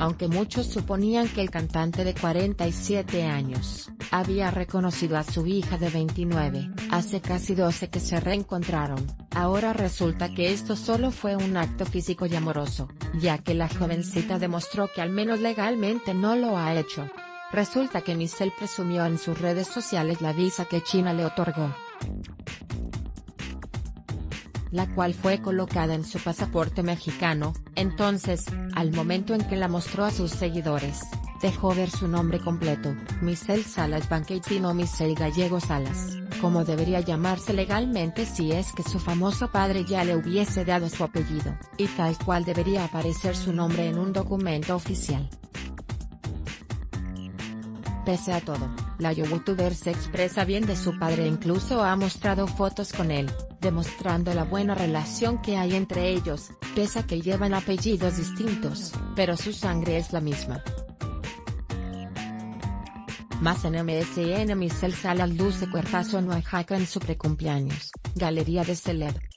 aunque muchos suponían que el cantante de 47 años había reconocido a su hija de 29, hace casi 12 que se reencontraron, ahora resulta que esto solo fue un acto físico y amoroso, ya que la jovencita demostró que al menos legalmente no lo ha hecho. Resulta que Michelle presumió en sus redes sociales la visa que China le otorgó, la cual fue colocada en su pasaporte mexicano. Entonces, al momento en que la mostró a sus seguidores, dejó ver su nombre completo, Michelle Salas Banquet y no Michelle Gallego Salas, como debería llamarse legalmente si es que su famoso padre ya le hubiese dado su apellido, y tal cual debería aparecer su nombre en un documento oficial. Pese a todo, la youtuber se expresa bien de su padre e incluso ha mostrado fotos con él, demostrando la buena relación que hay entre ellos, pese a que llevan apellidos distintos, pero su sangre es la misma. Más en MSN. Michelle Salas luce cuerpazo en Oaxaca en su precumpleaños, Galería de Celeb.